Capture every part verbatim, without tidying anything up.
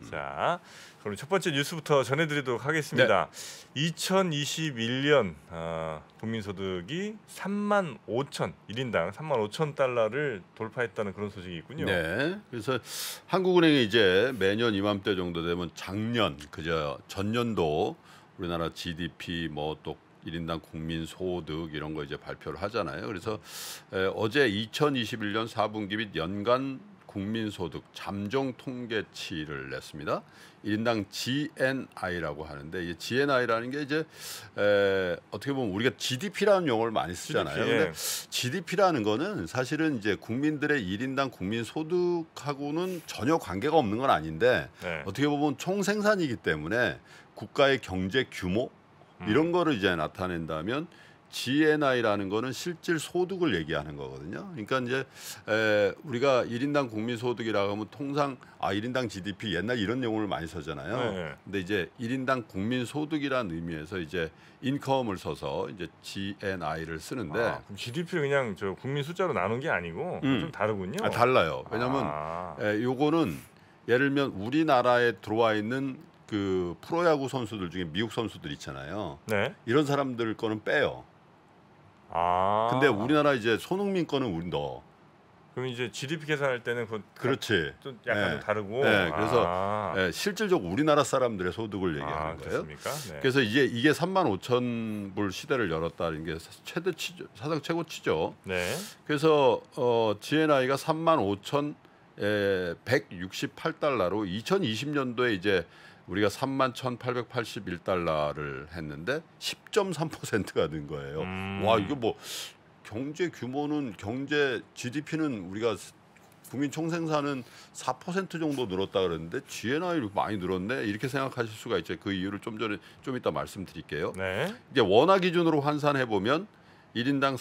자, 그럼 첫 번째 뉴스부터 전해드리도록 하겠습니다. 네. 이천이십일 년 어, 국민소득이 삼만 오천 일 인당 삼만 오천 달러를 돌파했다는 그런 소식이 있군요. 네. 그래서 한국은행이 이제 매년 이맘때 정도 되면 작년 그저 전년도 우리나라 지디피 뭐 또 일 인당 국민 소득 이런 거 이제 발표를 하잖아요. 그래서 에, 어제 이천이십일 년 사 분기 및 연간 국민소득 잠정 통계치를 냈습니다. 일 인당 지엔아이라고 하는데 이 지엔아이라는 게 이제 에, 어떻게 보면 우리가 지디피라는 용어를 많이 쓰잖아요. 지디피, 예. 근데 지디피라는 거는 사실은 이제 국민들의 일 인당 국민 소득하고는 전혀 관계가 없는 건 아닌데 네. 어떻게 보면 총생산이기 때문에 국가의 경제 규모 이런 거를 이제 나타낸다면 지엔아이라는 거는 실질 소득을 얘기하는 거거든요. 그러니까 이제 에, 우리가 일 인당 국민 소득이라고 하면 통상 아 일 인당 지디피 옛날 이런 용어를 많이 쓰잖아요. 네. 근데 이제 일 인당 국민 소득이라는 의미에서 이제 인컴을 써서 이제 지엔아이를 쓰는데 아, 그럼 지디피를 그냥 저 국민 숫자로 나눈 게 아니고 음. 좀 다르군요. 아, 달라요. 왜냐하면 아. 에, 요거는 예를 들면 우리나라에 들어와 있는 그 프로야구 선수들 중에 미국 선수들 있잖아요. 네. 이런 사람들 거는 빼요. 아. 근데 우리나라 이제 손흥민 거는 우리 넣어. 그럼 이제 지디피 계산할 때는 그 그렇지. 좀 약간 네. 좀 다르고. 네, 그래서 아. 네, 실질적으로 우리나라 사람들의 소득을 얘기하는 아, 거예요. 그렇습니까? 네. 그래서 이게 이게 삼만 오천 불 시대를 열었다는 게 최대 치죠, 사상 최고치죠. 네. 그래서 어, 지엔아이가 삼만 오천 백육십팔 달러로 이천이십 년도에 이제 우리가 삼만 천팔백팔십일 달러를 했는데 십 점 삼 퍼센트가 는 거예요. 음. 와 이거 뭐 경제 규모는 경제 지디피는 우리가 국민 총생산은 사 퍼센트 정도 늘었다 그랬는데 지엔아이 많이 늘었네 이렇게 생각하실 수가 있죠. 그 이유를 좀 전에 좀 이따 말씀드릴게요. 네. 이제 원화 기준으로 환산해 보면 일 인당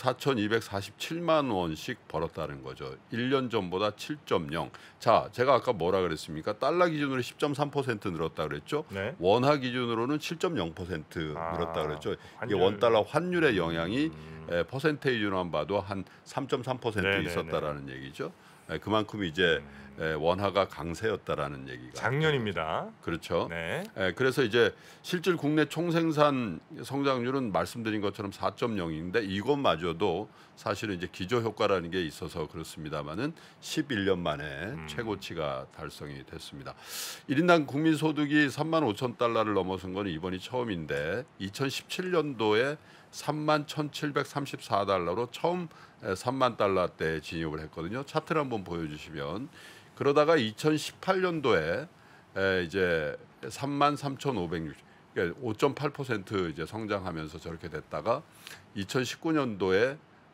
사천이백사십칠만 원씩 벌었다는 거죠. 일 년 전보다 칠 점 영. 자, 제가 아까 뭐라 그랬습니까? 달러 기준으로 십 점 삼 퍼센트 늘었다 그랬죠. 네. 원화 기준으로는 칠 점 영 퍼센트 아, 늘었다 그랬죠. 환율. 이게 원달러 환율의 영향이 음. 에, 퍼센테이지로만 봐도 한 삼 점 삼 퍼센트 네네네. 있었다라는 얘기죠. 에, 그만큼 이제 에, 원화가 강세였다라는 얘기가. 작년입니다. 그렇죠. 네. 예, 그래서 이제 실질 국내 총생산 성장률은 말씀드린 것처럼 사 점 영인데 이것마저도 사실은 이제 기저 효과라는 게 있어서 그렇습니다만은 십일 년 만에 음. 최고치가 달성이 됐습니다. 일 인당 국민 소득이 삼만 오천 달러를 넘어선 건 이번이 처음인데 이천십칠 년도에 삼만 천칠백삼십사 달러로 처음 삼만 달러대에 진입을 했거든요. 차트를 한번 보여주시면 그러다가 이천십팔 년도에 에, 이제 삼만 삼천오백육십, 그러니까 오 점 팔 퍼센트 이제 성장하면서 저렇게 됐다가 이천십구 년도에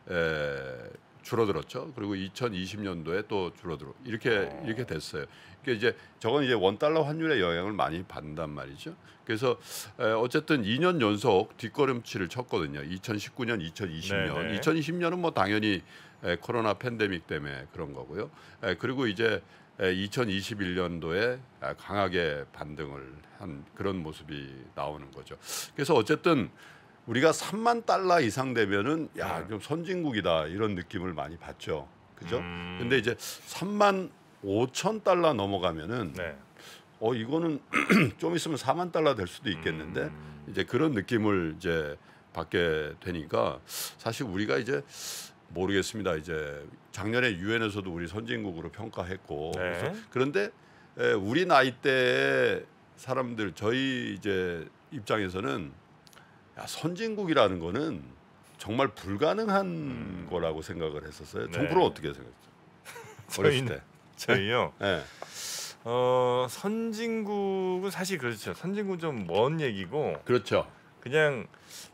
에, 줄어들었죠. 그리고 이천이십 년도에 또 줄어들어 이렇게 이렇게 됐어요. 그러니까 이제 저건 이제 원 달러 환율의 영향을 많이 받는단 말이죠. 그래서 에, 어쨌든 이 년 연속 뒷걸음치를 쳤거든요. 이천십구 년, 이천이십 년, 네네. 이천이십 년은 뭐 당연히 에, 코로나 팬데믹 때문에 그런 거고요. 에, 그리고 이제 이천이십일 년도에 강하게 반등을 한 그런 모습이 나오는 거죠. 그래서 어쨌든 우리가 삼만 달러 이상 되면은 야, 좀 선진국이다 이런 느낌을 많이 받죠. 그죠? 음. 근데 이제 삼만 오천 달러 넘어가면은 네. 어 이거는 좀 있으면 사만 달러 될 수도 있겠는데 음. 이제 그런 느낌을 이제 받게 되니까 사실 우리가 이제 모르겠습니다. 이제 작년에 유엔에서도 우리 선진국으로 평가했고 네. 그래서 그런데 에, 우리 나이대 사람들 저희 이제 입장에서는 야, 선진국이라는 거는 정말 불가능한 음. 거라고 생각을 했었어요. 네. 정부는 어떻게 생각했어요? 어렸을 저희는- 때. 저희요. 네. 어, 선진국은 사실 그렇죠. 선진국은 좀 먼 얘기고 그렇죠. 그냥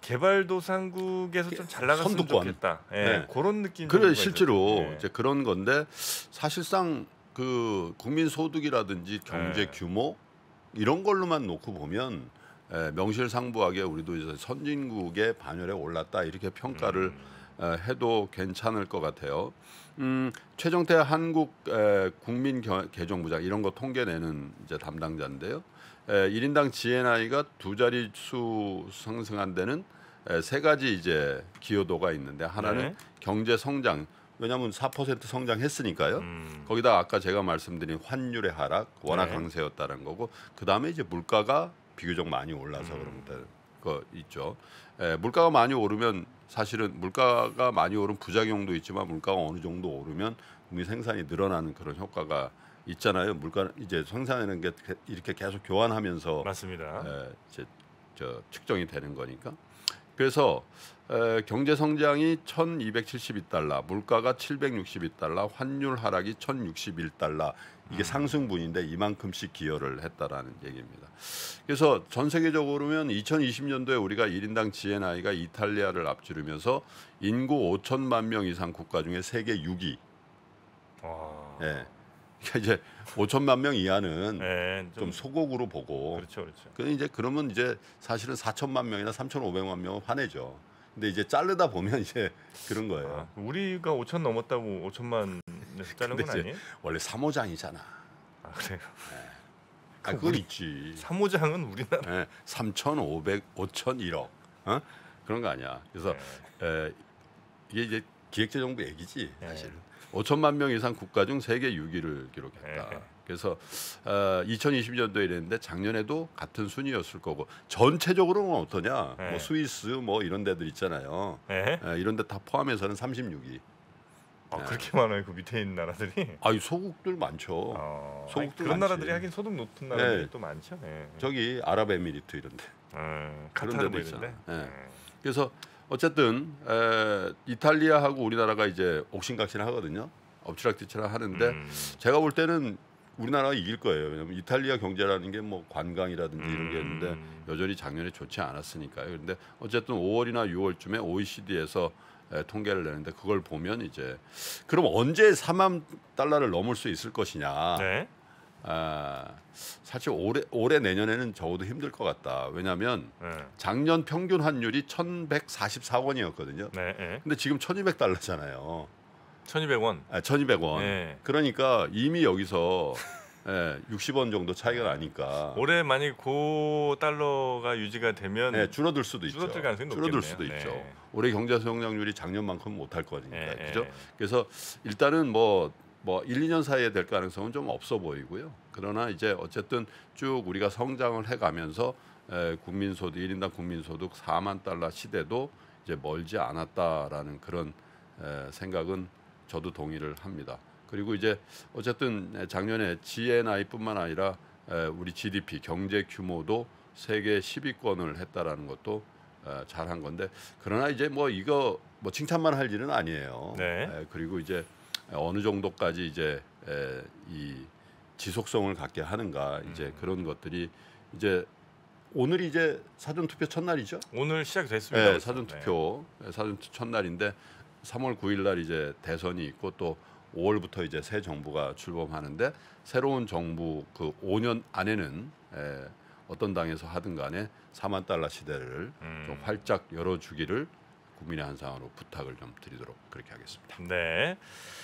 개발도상국에서 좀 잘 나갔으면 선두권. 좋겠다. 예, 네. 그런 느낌. 그래 정도가 실제로 있었죠. 예. 이제 그런 건데 사실상 그 국민 소득이라든지 경제 네. 규모 이런 걸로만 놓고 보면 에, 명실상부하게 우리도 이제 선진국의 반열에 올랐다 이렇게 평가를 음. 에, 해도 괜찮을 것 같아요. 음, 최정태 한국 에, 국민개정부장 이런 거 통계내는 이제 담당자인데요. 에, 일 인당 지엔아이가 두 자릿수 상승한 데는 에, 세 가지 이제 기여도가 있는데 하나는 네. 경제 성장. 왜냐하면 사 퍼센트 성장했으니까요. 음. 거기다 아까 제가 말씀드린 환율의 하락 워낙 네. 강세였다는 거고 그 다음에 이제 물가가 비교적 많이 올라서 음. 그런 거 있죠. 에, 물가가 많이 오르면 사실은 물가가 많이 오른 부작용도 있지만 물가가 어느 정도 오르면 국민 생산이 늘어나는 그런 효과가 있잖아요. 물가 이제 생산하는 게 이렇게 계속 교환하면서 맞습니다. 에, 이제 저 측정이 되는 거니까. 그래서 에, 경제 성장이 천이백칠십이 달러, 물가가 칠백육십이 달러, 환율 하락이 천육십일 달러. 이게 음. 상승분인데 이만큼씩 기여를 했다라는 얘기입니다. 그래서 전 세계적으로면 이천이십 년도에 우리가 일 인당 지엔아이가 이탈리아를 앞지르면서 인구 오천만 명 이상 국가 중에 세계 육 위. 와. 예. 그러니까 이제 오천만 명 이하는 네, 좀, 좀 소국으로 보고 그렇죠, 그렇죠. 그 이제 그러면 이제 사실은 사천만 명이나 삼천오백만 명은 화내죠. 근데 이제 자르다 보면 이제 그런 거예요. 아, 우리가 오천 넘었다고 오천만에서 자른 근데 건 이제 아니에요? 원래 삼호장이잖아. 아 그래요. 아, 그건 있지. 삼호장은 우리나라. 예, 삼천오백, 오천, 일억. 어? 그런 거 아니야. 그래서 네. 에, 이게 이제 기획재정부 얘기지 네. 사실. 오천만 명 이상 국가 중 세계 육 위를 기록했다. 네. 그래서 어, 이천이십 년도에 이랬는데 작년에도 같은 순위였을 거고 전체적으로는 어떠냐? 네. 뭐 스위스 뭐 이런 데들 있잖아요. 네. 에, 이런 데 다 포함해서는 삼십육 위. 아, 네. 그렇게 많아요 그 밑에 있는 나라들이. 아이 소국들 많죠. 어, 소국도 아니, 그런 많지. 나라들이 하긴 소득 높은 나라들이 네. 또 많죠. 네. 저기 아랍에미리트 이런 데. 음, 그런 카타르 데도 뭐 이런데. 있잖아. 네. 그래서 어쨌든 에, 이탈리아하고 우리나라가 이제 옥신각신 하거든요. 엎치락뒤치락 하는데 음. 제가 볼 때는 우리나라가 이길 거예요. 왜냐하면 이탈리아 경제라는 게 뭐 관광이라든지 이런 게 있는데 음. 여전히 작년에 좋지 않았으니까요. 그런데 어쨌든 오월이나 유월쯤에 오이시디에서 에, 통계를 내는데 그걸 보면 이제 그럼 언제 사만 달러를 넘을 수 있을 것이냐? 네. 아, 사실 올해 올해 내년에는 적어도 힘들 것 같다. 왜냐하면 네. 작년 평균 환율이 천백사십사 원이었거든요. 네. 네. 근데 지금 천이백 달러잖아요. 천이백 원. 아, 천이백 원. 네. 그러니까 이미 여기서 예, 육십 원 정도 차이가 나니까 올해 만약 고 달러가 유지가 되면 예, 줄어들 수도 있죠. 줄어들 가능성이 줄어들 높겠네요. 수도 네. 있죠. 올해 경제 성장률이 작년만큼 못할 거니까 네, 그죠? 네. 그래서 일단은 뭐 뭐 일, 이 년 사이에 될 가능성은 좀 없어 보이고요. 그러나 이제 어쨌든 쭉 우리가 성장을 해가면서 에, 국민소득 일 인당 국민소득 사만 달러 시대도 이제 멀지 않았다라는 그런 에, 생각은 저도 동의를 합니다. 그리고 이제 어쨌든 작년에 지엔아이뿐만 아니라 에, 우리 지디피 경제 규모도 세계 십 위권을 했다라는 것도 에, 잘한 건데 그러나 이제 뭐 이거 뭐 칭찬만 할 일은 아니에요. 네. 에, 그리고 이제 어느 정도까지 이제 에, 이 지속성을 갖게 하는가 이제 음. 그런 것들이 이제 오늘이 이제 사전 투표 첫날이죠. 오늘 시작됐습니다. 네, 벌써. 사전 투표 사전 투표 첫날인데 삼월 구일 날 이제 대선이 있고 또 오월부터 이제 새 정부가 출범하는데 새로운 정부 그 오 년 안에는 에, 어떤 당에서 하든 간에 사만 달러 시대를 음. 좀 활짝 열어주기를 국민의 한상으로 부탁을 좀 드리도록 그렇게 하겠습니다. 네.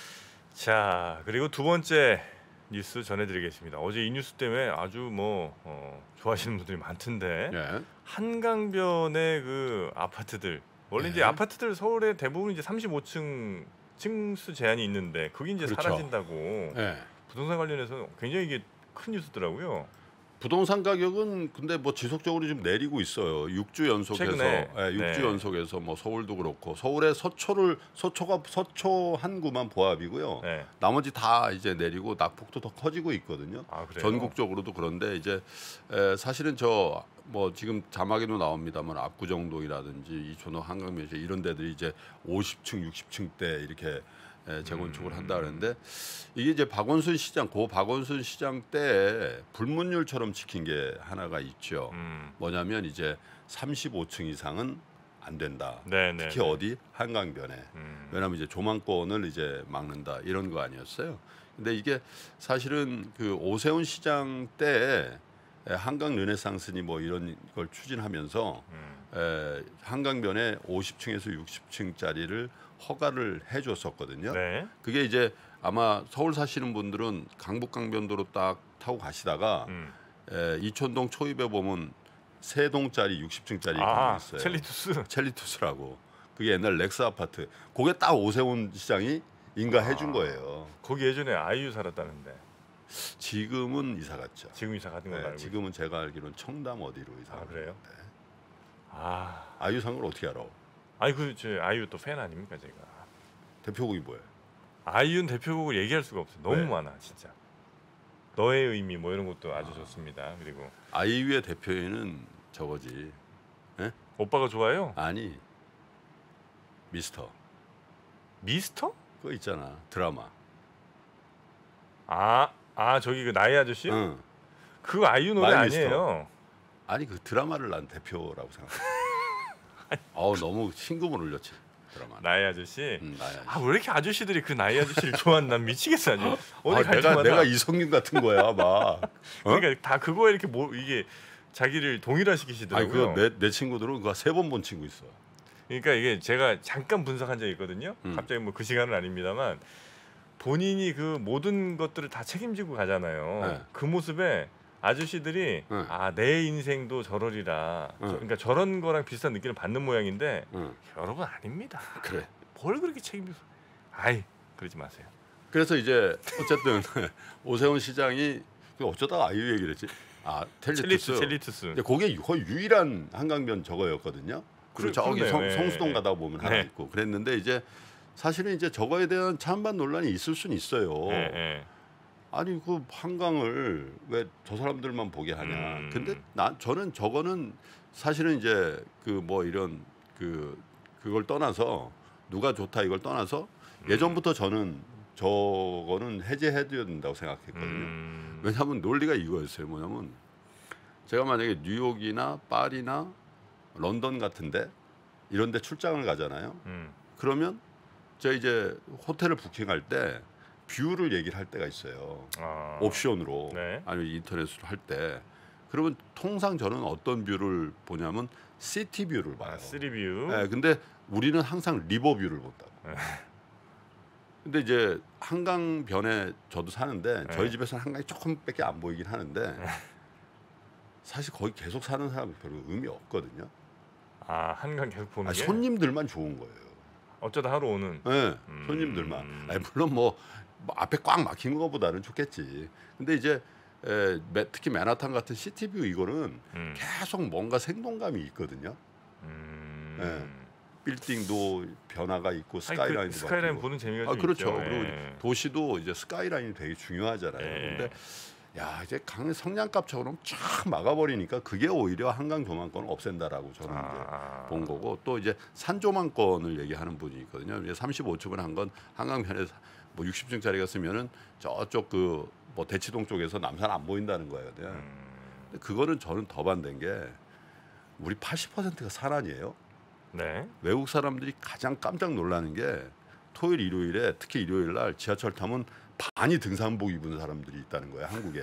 자 그리고 두 번째 뉴스 전해드리겠습니다. 어제 이 뉴스 때문에 아주 뭐 어, 좋아하시는 분들이 많던데 예. 한강변의 그 아파트들 원래 이제 네. 아파트들 서울에 대부분 이제 삼십오 층 층수 제한이 있는데 그게 이제 그렇죠. 사라진다고 예. 부동산 관련해서 굉장히 이게 큰 뉴스더라고요. 부동산 가격은 근데 뭐 지속적으로 좀 내리고 있어요. 육 주 연속해서 최근에. 예, 육 주 네. 연속해서 뭐 서울도 그렇고 서울의 서초를 서초가 서초 한 구만 보합이고요. 네. 나머지 다 이제 내리고 낙폭도 더 커지고 있거든요. 아 그래요. 전국적으로도 그런데 이제 에, 사실은 저 뭐 지금 자막에도 나옵니다만 압구정동이라든지 이촌호 한강변 이런 데들이 이제 오십 층, 육십 층대 이렇게 에, 재건축을 음. 한다 그러는데 이게 이제 박원순 시장 고 박원순 시장 때 불문율처럼 지킨 게 하나가 있죠. 음. 뭐냐면 이제 삼십오 층 이상은 안 된다. 네네. 특히 어디 한강변에. 음. 왜냐하면 이제 조망권을 이제 막는다 이런 거 아니었어요. 근데 이게 사실은 그 오세훈 시장 때 한강 르네상스니 뭐 이런 걸 추진하면서 음. 에, 한강변에 오십 층에서 육십 층짜리를 허가를 해줬었거든요. 네. 그게 이제 아마 서울 사시는 분들은 강북강변도로 딱 타고 가시다가 음. 에, 이촌동 초입에 보면 세 동짜리 육십 층짜리 아 건물 있어요. 첼리투스. 첼리투스라고. 그게 옛날 렉스 아파트. 그게 딱 오세훈 시장이 인가 해준 아. 거예요. 거기 예전에 아이유 살았다는데 지금은 이사 갔죠. 지금 이사 가는 걸로 네, 알고 있어요. 지금은 제가 알기로는 청담 어디로 이사. 아 그래요? 네. 아 아이유 산 걸 어떻게 알아? 아니 그저 아이유 또 팬 아닙니까 제가. 대표곡이 뭐예요? 아이유는 대표곡을 얘기할 수가 없어요. 너무 왜? 많아 진짜. 너의 의미 뭐 이런 것도 아주 좋습니다. 그리고 아이유의 대표에는 저거지. 오빠가 좋아요? 아니 미스터. 미스터? 그거 있잖아 드라마. 아, 아 저기 그 나의 아저씨? 응. 그거 아이유 노래 마이 미스터. 아니에요. 아니 그 드라마를 난 대표라고 생각해. 어우 너무 신금을 울렸지 드라마. 나의 아저씨. 음, 나야. 아 왜 이렇게 아저씨들이 그 나의 아저씨를 좋아하는 난 미치겠어 아주. 어디 아, 갈 내가 때마다. 내가 이성균 같은 거야 막. 어? 그러니까 다 그거에 이렇게 뭐 이게 자기를 아니 동일화시키시더라고요. 그거 내 내 친구들은 그거 세 번 본 친구 있어. 그러니까 이게 제가 잠깐 분석한 적이 있거든요. 음. 갑자기 뭐 그 시간은 아닙니다만 본인이 그 모든 것들을 다 책임지고 가잖아요. 네. 그 모습에 아저씨들이 네. 아 내 인생도 저러리라. 네. 저- 그러니까 저런 거랑 비슷한 느낌을 받는 모양인데 응. 여러분 아닙니다. 그래. 뭘 그렇게 책임져? 아이 그러지 마세요. 그래서 이제 어쨌든 오세훈 시장이 그 어쩌다가 아이유 얘기를 했지. 아 첼리투스, 텔리투스. 첼리투스. 근데 그게 거의 유일한 한강변 저거였거든요. 그리고 그러- 저기 그러네요. 성, 네, 성수동 네. 가다 보면 하나 네. 있고 그랬는데 이제 사실은 이제 저거에 대한 찬반 논란이 있을 수는 있어요. 예, 예. 아니 그 한강을 왜 저 사람들만 보게 하냐. 음. 근데 난 저는 저거는 사실은 이제 그 뭐 이런 그 그걸 떠나서 누가 좋다 이걸 떠나서 음. 예전부터 저는 저거는 해제해야 된다고 생각했거든요. 음. 왜냐하면 논리가 이거였어요. 뭐냐면 제가 만약에 뉴욕이나 파리나 런던 같은데 이런 데 출장을 가잖아요. 음. 그러면 제가 이제 호텔을 부킹할 때 뷰를 얘기를 할 때가 있어요. 아. 옵션으로 네. 아니면 인터넷으로 할 때 그러면 통상 저는 어떤 뷰를 보냐면 시티 뷰를 봐요. 아, 쓰리뷰. 네, 근데 우리는 항상 리버 뷰를 본다고. 네. 근데 이제 한강변에 저도 사는데 네. 저희 집에서는 한강이 조금밖에 안 보이긴 하는데 사실 거기 계속 사는 사람은 별로 의미 없거든요. 아 한강 계속 보는 아, 게 손님들만 좋은 거예요. 어쩌다 하루 오는. 네, 음. 손님들만. 아니, 물론 뭐, 뭐 앞에 꽉 막힌 것보다는 좋겠지. 근데 이제 에, 매- 특히 맨하탄 같은 시티뷰 이거는 음. 계속 뭔가 생동감이 있거든요. 음. 네. 빌딩도 변화가 있고 아니, 스카이라인도 그 스카이라인 바뀌고. 보는 재미가 아 좀 그렇죠. 있죠. 그리고 예. 도시도 이제 스카이라인이 되게 중요하잖아요. 예. 근데 야 이제 강 성냥갑처럼 쫙 막아버리니까 그게 오히려 한강 조망권을 없앤다라고 저는 이제 아. 본 거고 또 이제 산조망권을 얘기하는 분이 있거든요. 이제 삼십오 층을 한 건 한강변에 뭐 육십 층짜리가 쓰면은 저쪽 그 뭐 대치동 쪽에서 남산 안 보인다는 거거든요. 음. 근데 그거는 저는 더 반대인 게 우리 팔십 퍼센트가 산 아니에요. 네. 외국 사람들이 가장 깜짝 놀라는 게 토요일 일요일에 특히 일요일 날 지하철 타면 반이 등산복 입은 사람들이 있다는 거예요. 한국에.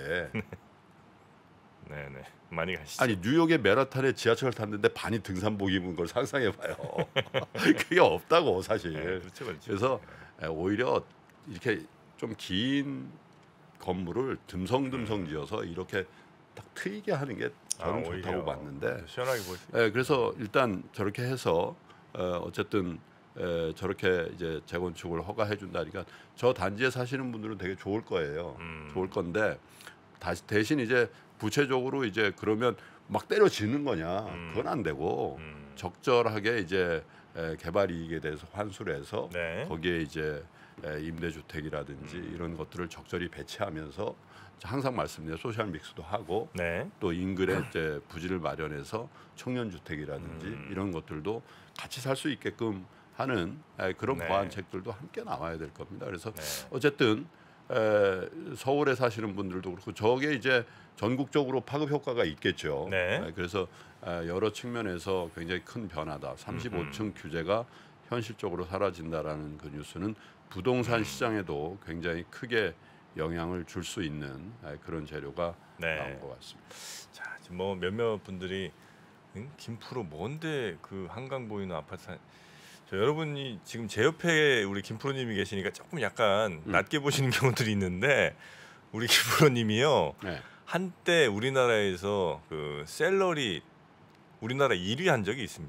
네, 네. 많이 가시죠. 아니 뉴욕의 맨하탄에 지하철 탔는데 반이 등산복 입은 걸 상상해 봐요. 그게 없다고 사실. 네, 그렇죠, 그렇죠. 그래서 에, 오히려 이렇게 좀 긴 건물을 듬성듬성 지어서 이렇게 딱 트이게 하는 게 저는 아, 오히려 좋다고 봤는데. 시원하게 볼 수. 에, 그래서 일단 저렇게 해서 어, 어쨌든 에, 저렇게 이제 재건축을 허가해 준다니까 저 단지에 사시는 분들은 되게 좋을 거예요. 음. 좋을 건데 다시 대신 이제 구체적으로 이제 그러면 막 때려지는 거냐? 음. 그건 안 되고 음. 적절하게 이제 에, 개발 이익에 대해서 환수를 해서 네. 거기에 이제 에, 임대주택이라든지 음. 이런 것들을 적절히 배치하면서 항상 말씀드린 소셜 믹스도 하고 네. 또 인근에 이제 부지를 마련해서 청년 주택이라든지 음. 이런 것들도 같이 살 수 있게끔 하는 에, 그런 네. 보완책들도 함께 나와야 될 겁니다. 그래서 네. 어쨌든 에, 서울에 사시는 분들도 그렇고 저게 이제 전국적으로 파급 효과가 있겠죠. 네. 에, 그래서 에, 여러 측면에서 굉장히 큰 변화다. 삼십오 층 규제가 현실적으로 사라진다라는 그 뉴스는 부동산 음. 시장에도 굉장히 크게 영향을 줄 수 있는 에, 그런 재료가 네. 나온 것 같습니다. 자, 지금 뭐 몇몇 분들이 응? 김프로 뭔데 그 한강 보이는 아파트 사... 저 여러분이 지금 제 옆에 우리 김프로님이 계시니까 조금 약간 음. 낮게 보시는 경우들이 있는데 우리 김프로님이요 네. 한때 우리나라에서 그 셀러리 우리나라 일 위 한 적이 있습니다.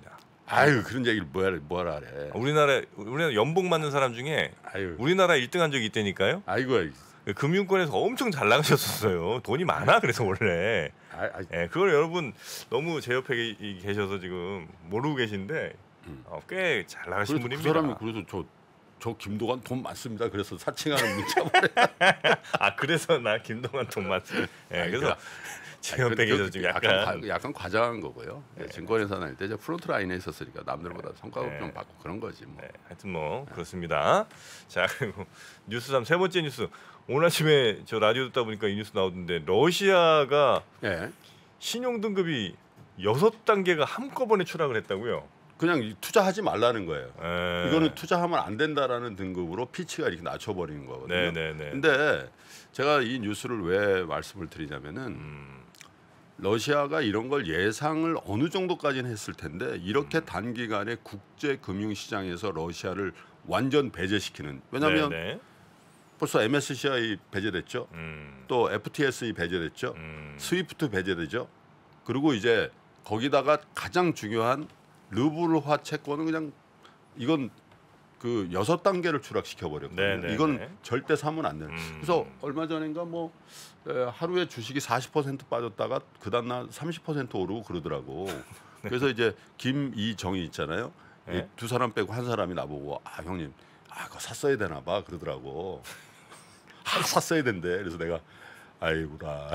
아유 그런 얘기를 뭐하래 뭐하라 그래. 우리나라 우리나라 연봉 받는 사람 중에 아유. 우리나라 일 등 한 적이 있다니까요. 아이고. 금융권에서 엄청 잘 나가셨었어요. 돈이 많아 그래서 원래. 아, 아, 예, 그걸 여러분 너무 제 옆에 계셔서 지금 모르고 계신데 음. 어, 꽤 잘 나가신 그 분입니다. 사람이 그래서 저, 저 김동완 돈 많습니다. 그래서 사칭하는 문자 보내. 아 그래서 나 김동완 돈 많습니다. 예, 아니, 그래서 제 옆에 그, 계셔서 지금 약간, 약간, 과, 약간 과장한 거고요. 네. 증권회사 다닐 때 이제 프론트 라인에 있었으니까 남들보다 성과급 네. 좀 받고 그런 거지 뭐. 네, 하여튼 뭐 네. 그렇습니다. 자 그리고 뉴스삼 세 번째 뉴스. 오늘 아침에 저 라디오 듣다 보니까 이 뉴스 나오던데 러시아가 네. 신용 등급이 여섯 단계가 한꺼번에 추락을 했다고요? 그냥 투자하지 말라는 거예요. 에... 이거는 투자하면 안 된다라는 등급으로 피치가 이렇게 낮춰버리는 거거든요. 네네네. 근데 제가 이 뉴스를 왜 말씀을 드리냐면은 음... 러시아가 이런 걸 예상을 어느 정도까지는 했을 텐데 이렇게 음... 단기간에 국제 금융 시장에서 러시아를 완전 배제시키는. 왜냐하면 네네. 벌써 엠에스시아이 배제됐죠. 음. 또 에프티에스이 배제됐죠. 음. 스위프트 배제되죠. 그리고 이제 거기다가 가장 중요한 르블화 채권은 그냥 이건 그 여섯 단계를 추락시켜 버렸거든요. 이건 절대 사면 안 돼요. 음. 그래서 얼마 전인가 뭐 하루에 주식이 사십 퍼센트 빠졌다가 그 다음날 삼십 퍼센트 오르고 그러더라고. 그래서 이제 김이정이 있잖아요. 네? 두 사람 빼고 한 사람이 나보고 아 형님 아 그거 샀어야 되나 봐 그러더라고. 아, 샀어야 된대. 그래서 내가 아이고라.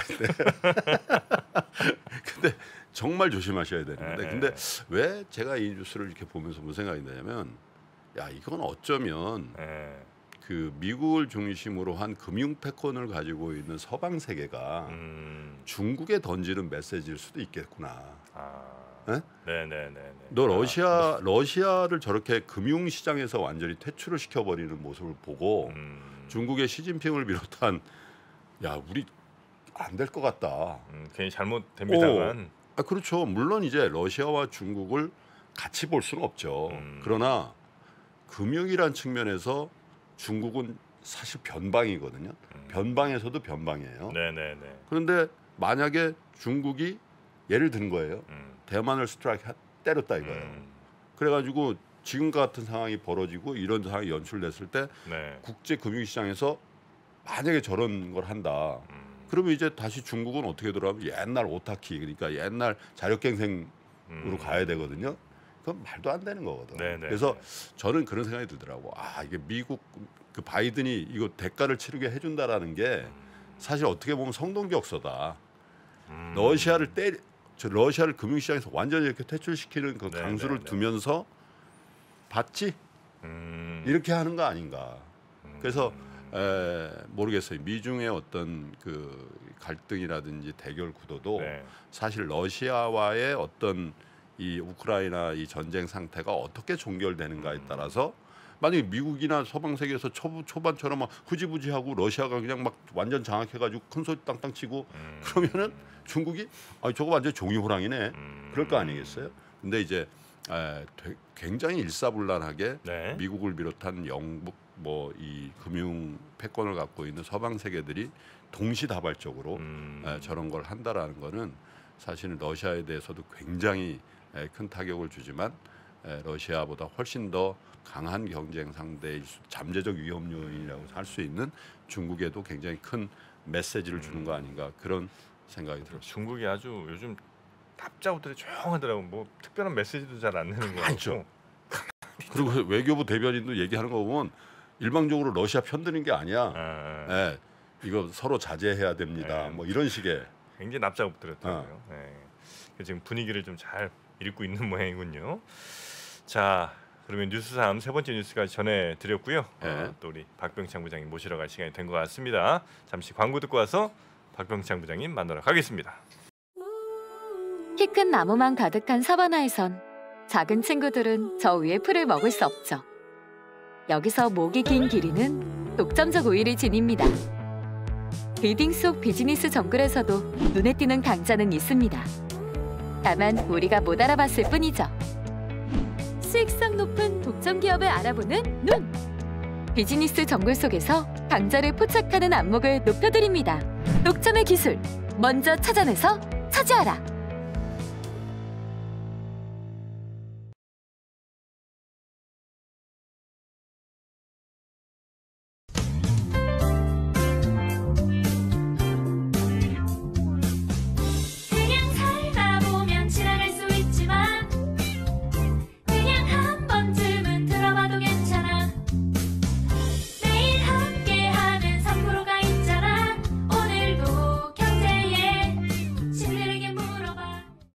근데 정말 조심하셔야 되는데 근데 왜 제가 이 뉴스를 이렇게 보면서 무슨 생각이 나냐면 야 이건 어쩌면 그 미국을 중심으로 한 금융 패권을 가지고 있는 서방 세계가 음. 중국에 던지는 메시지일 수도 있겠구나. 아. 네? 네네네. 너 러시아 러시아를 저렇게 금융 시장에서 완전히 퇴출을 시켜버리는 모습을 보고 음. 중국의 시진핑을 비롯한 야 우리 안 될 것 같다. 음, 괜히 잘못됩니다만. 아 그렇죠. 물론 이제 러시아와 중국을 같이 볼 수는 없죠. 음. 그러나 금융이란 측면에서 중국은 사실 변방이거든요. 음. 변방에서도 변방이에요. 네네네. 그런데 만약에 중국이 예를 든 거예요. 음. 대만을 스트라이크 때렸다 이거예요. 음. 그래가지고 지금 같은 상황이 벌어지고 이런 상황이 연출됐을 때 네. 국제 금융시장에서 만약에 저런 걸 한다. 음. 그러면 이제 다시 중국은 어떻게 돌아가면 옛날 오타키 그러니까 옛날 자력갱생으로 음. 가야 되거든요. 그건 말도 안 되는 거거든. 네네. 그래서 저는 그런 생각이 들더라고. 아 이게 미국 그 바이든이 이거 대가를 치르게 해준다라는 게 사실 어떻게 보면 성동격서다. 음. 러시아를 때 저 러시아를 금융시장에서 완전히 이렇게 퇴출시키는 그 강수를 네네네. 두면서 봤지 음. 이렇게 하는 거 아닌가. 음. 그래서 에, 모르겠어요. 미중의 어떤 그 갈등이라든지 대결 구도도 네. 사실 러시아와의 어떤 이 우크라이나 이 전쟁 상태가 어떻게 종결되는가에 따라서 만약에 미국이나 서방 세계에서 초부, 초반처럼 막 흐지부지하고 러시아가 그냥 막 완전 장악해가지고 큰 소리 땅땅 치고 음. 그러면은 중국이 아 저거 완전 종이호랑이네 음. 그럴 거 아니겠어요? 근데 이제 에, 되, 굉장히 일사불란하게 네. 미국을 비롯한 영국 뭐 이 금융 패권을 갖고 있는 서방 세계들이 동시다발적으로 음. 에, 저런 걸 한다라는 거는 사실은 러시아에 대해서도 굉장히 에, 큰 타격을 주지만 에, 러시아보다 훨씬 더 강한 경쟁 상대일 수, 잠재적 위험 요인이라고 할 수 있는 중국에도 굉장히 큰 메시지를 주는 음. 거 아닌가 그런 생각이 들었어요. 중국이 아주 요즘 답자부터리 조용하더라고. 뭐 특별한 메시지도 잘 안 내는 거 같죠. 그리고 외교부 대변인도 얘기하는 거 보면 일방적으로 러시아 편드는 게 아니야. 아, 네, 이거 서로 자제해야 됩니다. 네. 뭐 이런 식의 굉장히 납작엎드렸더라고요. 아. 네. 지금 분위기를 좀 잘 읽고 있는 모양이군요. 자, 그러면 뉴스삼 세 번째 뉴스까지 전해드렸고요. 네. 어, 또 우리 박병창 부장님 모시러 갈 시간이 된 것 같습니다. 잠시 광고 듣고 와서 박병창 부장님 만나러 가겠습니다. 키 큰 나무만 가득한 사바나에선 작은 친구들은 저 위에 풀을 먹을 수 없죠. 여기서 목이 긴 기린은 독점적 우위를 지닙니다. 빌딩 속 비즈니스 정글에서도 눈에 띄는 강자는 있습니다. 다만 우리가 못 알아봤을 뿐이죠. 수익성 높은 독점 기업을 알아보는 눈! 비즈니스 정글 속에서 강자를 포착하는 안목을 높여드립니다. 독점의 기술, 먼저 찾아내서 차지하라!